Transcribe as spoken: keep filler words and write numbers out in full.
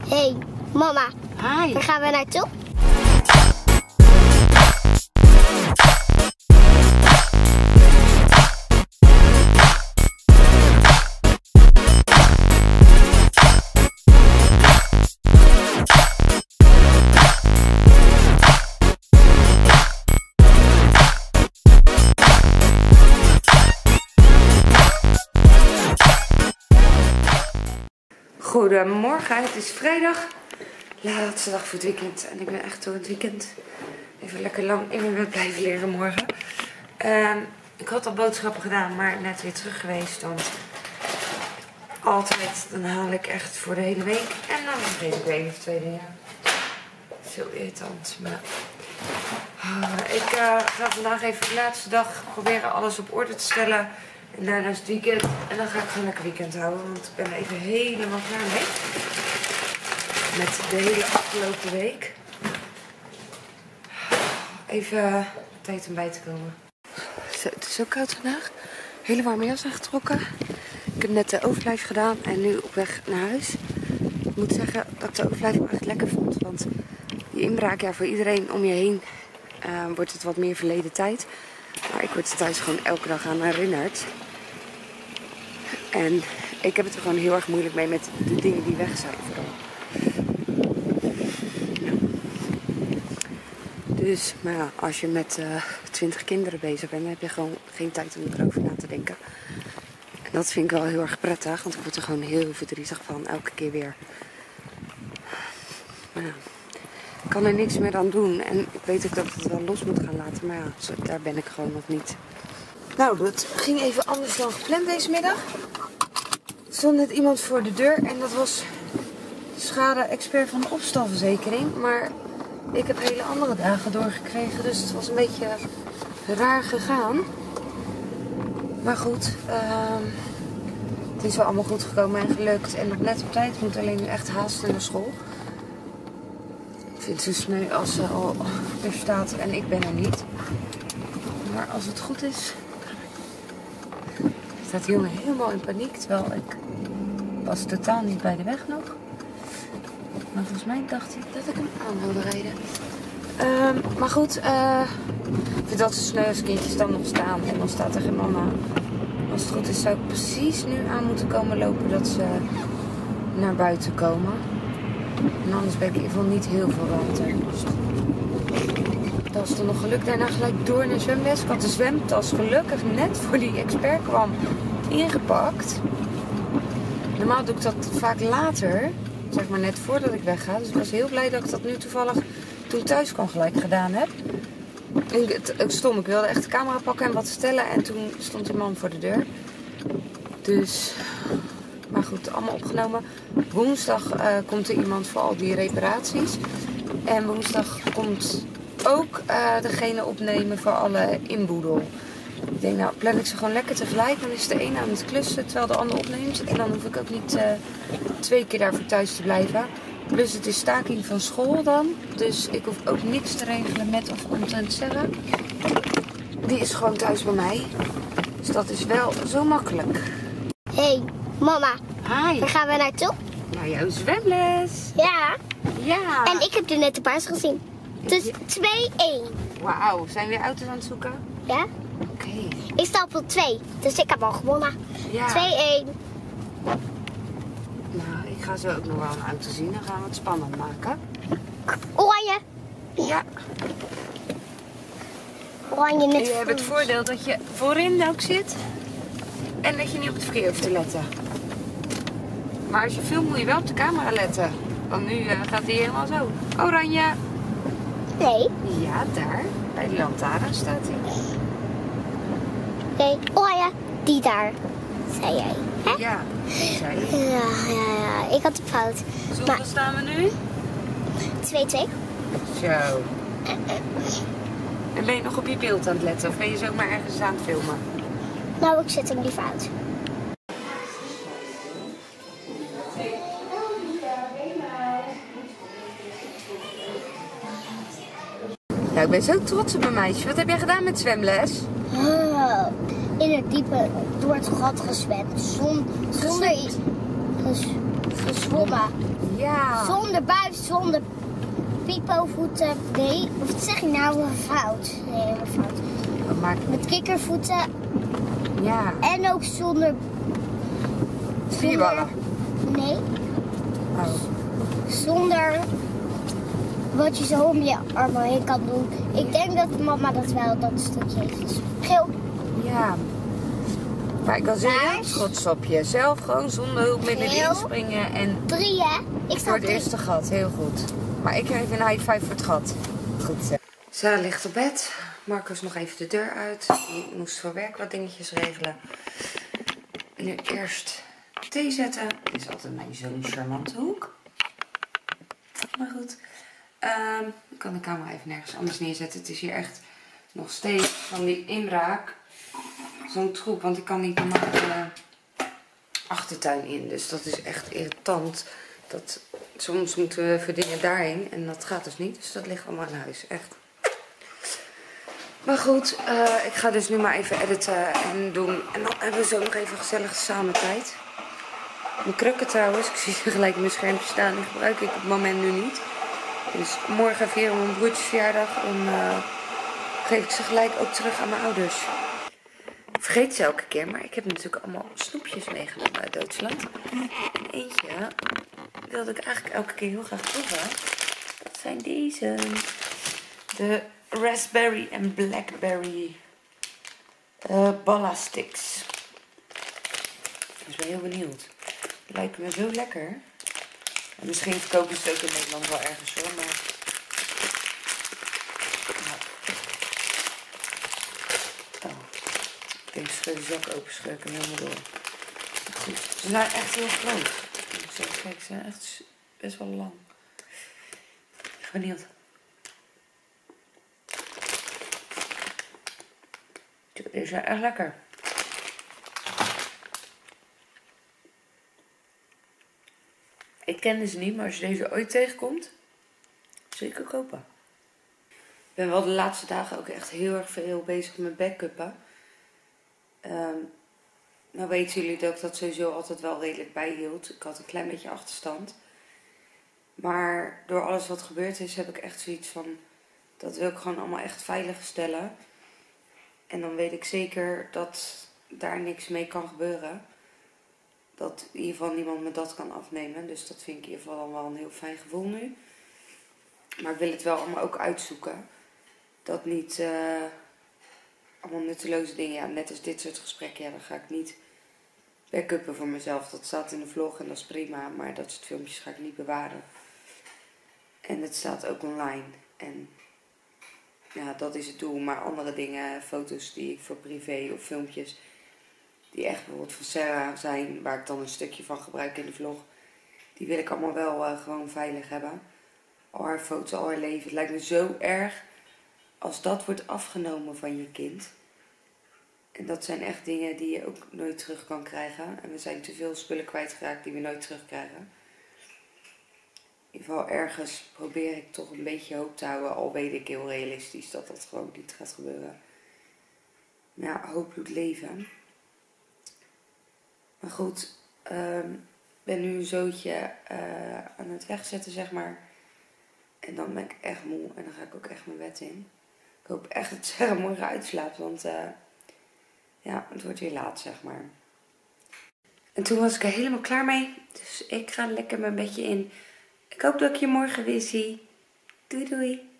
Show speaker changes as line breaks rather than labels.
Hey, mama.
Hi.
Waar gaan we naartoe?
Goedemorgen, het is vrijdag, laatste dag voor het weekend en ik ben echt door het weekend even lekker lang in mijn bed blijven liggen morgen. Uh, ik had al boodschappen gedaan, maar net weer terug geweest, want altijd dan haal ik echt voor de hele week en dan vergeet ik weer één of twee dingen. Zo irritant, maar uh, ik uh, ga vandaag even de laatste dag proberen alles op orde te stellen. En daarna is het weekend. En dan ga ik gewoon lekker weekend houden. Want ik ben er even helemaal klaar mee. Met de hele afgelopen week. Even tijd om bij te komen. Zo, het is zo koud vandaag. Hele warme jas aangetrokken. Ik heb net de overblijf gedaan. En nu op weg naar huis. Ik moet zeggen dat ik de overblijf echt lekker vond. Want die inbraak, ja, voor iedereen om je heen uh, wordt het wat meer verleden tijd. Maar ik word er thuis gewoon elke dag aan herinnerd. En ik heb het er gewoon heel erg moeilijk mee met de dingen die weg zijn vooral. Nou. Dus, maar ja, als je met uh, twintig kinderen bezig bent, dan heb je gewoon geen tijd om erover na te denken. En dat vind ik wel heel erg prettig, want ik word er gewoon heel verdrietig van, elke keer weer. Maar ja, ik kan er niks meer aan doen. En ik weet ook dat het wel los moet gaan laten, maar ja, zo, daar ben ik gewoon nog niet. Nou, het ging even anders dan gepland deze middag. Er stond net iemand voor de deur en dat was de schade-expert van de opstalverzekering. Maar ik heb hele andere dagen doorgekregen, dus het was een beetje raar gegaan. Maar goed, uh, het is wel allemaal goed gekomen en gelukt. En nog net op tijd, ik moet alleen nu echt haasten naar school. Ik vind het zo sneu als ze al er staat en ik ben er niet. Maar als het goed is, staat die jongen helemaal in paniek, terwijl ik was totaal niet bij de weg nog. Maar volgens mij dacht hij dat ik hem aan wilde rijden. Um, maar goed, uh, ik vind dat zo sneu als kindjes dan nog staan en dan staat er geen mama. Als het goed is zou ik precies nu aan moeten komen lopen dat ze naar buiten komen. En anders ben ik in ieder geval niet heel veel ruimte. Dat was dan nog geluk. Daarna gelijk door naar zwemles. Ik had de zwemtas gelukkig net voor die expert kwam ingepakt. Normaal doe ik dat vaak later. Zeg maar net voordat ik wegga. Dus ik was heel blij dat ik dat nu toevallig toen ik thuis kwam gelijk gedaan heb. En het, het stom. Ik wilde echt de camera pakken en wat stellen. En toen stond die man voor de deur. Dus... Maar goed, allemaal opgenomen. Woensdag uh, komt er iemand voor al die reparaties. En woensdag komt ook uh, degene opnemen voor alle inboedel. Ik denk, nou plan ik ze gewoon lekker tegelijk. Dan is de een aan het klussen terwijl de ander opneemt. En dan hoef ik ook niet uh, twee keer daarvoor thuis te blijven. Plus het is staking van school dan. Dus ik hoef ook niks te regelen met of omtrent Sarah. Die is gewoon thuis bij mij. Dus dat is wel zo makkelijk.
Hey, mama.
Hi.
Waar gaan we naartoe?
Naar jouw zwemles.
Ja.
Ja.
En ik heb er net de paars gezien. Dus twee één.
Wauw, zijn we weer auto's aan het zoeken?
Ja?
Oké. Okay.
Ik sta op het twee, dus ik heb al gewonnen.
Ja.
twee één.
Nou, ik ga zo ook nog wel een auto zien. Dan gaan we het spannend maken.
Oranje.
Ja.
Oranje met
je hebt het voordeel dat je voorin ook zit. En dat je niet op het verkeer hoeft te letten. Maar als je filmt moet je wel op de camera letten. Want nu uh, gaat hij helemaal zo. Oranje.
Nee.
Ja, daar. Bij de lantaarn staat hij.
Nee, oranje. Die daar. Zei jij. Hè?
Ja, zei je.
Ja, ja, ja. Ik had het fout.
Hoeveel
Maar...
staan we nu?
twee twee.
Zo. En ben je nog op je beeld aan het letten? Of ben je zomaar ergens aan het filmen?
Nou, ik zet hem liever uit.
Ja, ik ben zo trots op mijn meisje. Wat heb jij gedaan met zwemles?
Oh, in het diepe, door het gat gezwemd. Zon, zonder iets. Ges, gezwommen.
Ja.
Zonder buiten zonder pipovoeten. Nee, of zeg ik nou een fout? Nee, helemaal fout.
Wat maak je?
Met kikkervoeten
Ja.
en ook zonder...
Spierballen.
Nee,
Oh.
zonder wat je zo om je armen heen kan doen. Ik denk dat mama dat wel, dat stukje heeft. Dus geel.
Ja. Maar ik was heel
Maar-
trots op je. Zelf gewoon zonder hulpmiddelen
Geel.
inspringen en
Drie, hè? Ik sta
voor
op
het
drie.
eerste gat. Heel goed. Maar ik geef een high five voor het gat. Goed zo. Sarah ligt op bed. Marcus nog even de deur uit. Die moest voor werk wat dingetjes regelen. Nu eerst thee zetten. Dit is altijd mijn zo'n charmante hoek. Maar goed. Ehm, ik kan de camera even nergens anders neerzetten. Het is hier echt nog steeds van die inbraak. Zo'n troep. Want ik kan niet normaal de achtertuin in. Dus dat is echt irritant. Dat, soms moeten we voor dingen daarheen. En dat gaat dus niet. Dus dat ligt allemaal in huis. Echt. Maar goed. Uh, ik ga dus nu maar even editen en doen. En dan hebben we zo nog even gezellig samen tijd. Mijn krukken trouwens. Ik zie ze gelijk in mijn schermpje staan. Die gebruik ik op het moment nu niet. Dus morgen vieren we mijn broertjes verjaardag. Dan uh, geef ik ze gelijk ook terug aan mijn ouders. Ik vergeet ze elke keer. Maar ik heb natuurlijk allemaal snoepjes meegenomen uit Duitsland. En eentje wilde ik eigenlijk elke keer heel graag proeven. Dat zijn deze. De raspberry en blackberry uh, balla sticks. Dus ik ben heel benieuwd. Die lijken me zo lekker. En misschien verkopen ze het ook in Nederland wel ergens hoor. Maar... Ja. Oh. Ik denk scheur de zak open, scheur ik hem helemaal door. Goed. Ze zijn echt heel groot. Ik zeg, kijk, ze zijn echt best wel lang. Ik ben benieuwd. Deze zijn echt lekker. Ik ken ze niet, maar als je deze ooit tegenkomt, zeker kopen. Ik ben wel de laatste dagen ook echt heel erg veel bezig met backuppen. Um, nou weten jullie dat ik dat sowieso altijd wel redelijk bijhield. Ik had een klein beetje achterstand. Maar door alles wat gebeurd is, heb ik echt zoiets van, dat wil ik gewoon allemaal echt veilig stellen. En dan weet ik zeker dat daar niks mee kan gebeuren. Dat in ieder geval niemand me dat kan afnemen. Dus dat vind ik in ieder geval dan wel een heel fijn gevoel nu. Maar ik wil het wel allemaal ook uitzoeken. Dat niet uh, allemaal nutteloze dingen. Ja, net als dit soort gesprekken. Ja, dan ga ik niet backuppen voor mezelf. Dat staat in de vlog en dat is prima. Maar dat soort filmpjes ga ik niet bewaren. En het staat ook online. En ja, dat is het doel. Maar andere dingen, foto's die ik voor privé of filmpjes... die echt bijvoorbeeld van Sarah zijn, waar ik dan een stukje van gebruik in de vlog. Die wil ik allemaal wel uh, gewoon veilig hebben. Al haar foto's, al haar leven. Het lijkt me zo erg als dat wordt afgenomen van je kind. En dat zijn echt dingen die je ook nooit terug kan krijgen. En we zijn te veel spullen kwijtgeraakt die we nooit terugkrijgen. In ieder geval ergens probeer ik toch een beetje hoop te houden. Al weet ik heel realistisch dat dat gewoon niet gaat gebeuren. Maar ja, hoop doet leven. Maar goed, ik um, ben nu een zootje uh, aan het wegzetten, zeg maar. En dan ben ik echt moe en dan ga ik ook echt mijn bed in. Ik hoop echt dat Sarah morgen uitslaapt, want uh, ja, het wordt weer laat, zeg maar. En toen was ik er helemaal klaar mee, dus ik ga lekker mijn bedje in. Ik hoop dat ik je morgen weer zie. Doei doei!